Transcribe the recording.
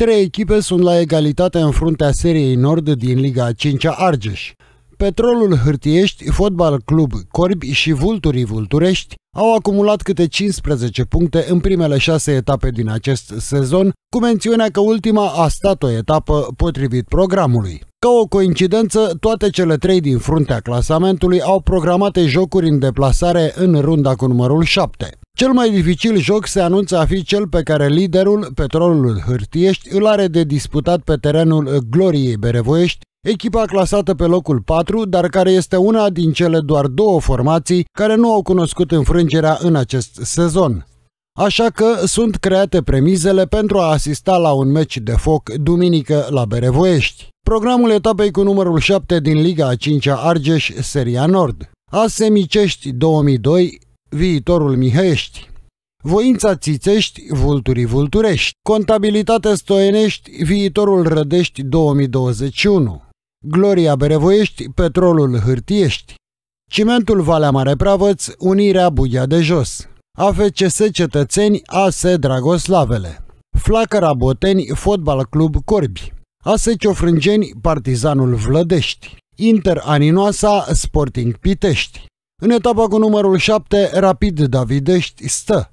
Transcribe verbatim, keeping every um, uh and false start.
Trei echipe sunt la egalitate în fruntea seriei Nord din Liga a cincea Argeș. Petrolul Hârtiești, Fotbal Club Corbi și Vulturii Vulturești au acumulat câte cincisprezece puncte în primele șase etape din acest sezon, cu mențiunea că ultima a stat o etapă potrivit programului. Ca o coincidență, toate cele trei din fruntea clasamentului au programate jocuri în deplasare în runda cu numărul șapte. Cel mai dificil joc se anunță a fi cel pe care liderul, Petrolul Hârtiești, îl are de disputat pe terenul Gloriei Berevoiești, echipa clasată pe locul patru, dar care este una din cele doar două formații care nu au cunoscut înfrângerea în acest sezon. Așa că sunt create premizele pentru a asista la un meci de foc duminică la Berevoiești. Programul etapei cu numărul șapte din Liga a cincea Argeș, Seria Nord. A S Micești două mii doi, Viitorul Mihăiești. Voința Țițești, Vulturii Vulturești. Contabilitate Stoienești, Viitorul Rădești două mii douăzeci și unu. Gloria Berevoiești, Petrolul Hârtiești. Cimentul Valea Mare Preavăț, Unirea Bughea de Jos. A F C S Cetățeni, A S Dragoslavele. Flacăra Boteni, Fotbal Club Corbi. A S Ciofrângeni, Partizanul Vlădești. Inter Aninoasa, Sporting Pitești. În etapa cu numărul șapte, Rapid Davidești stă.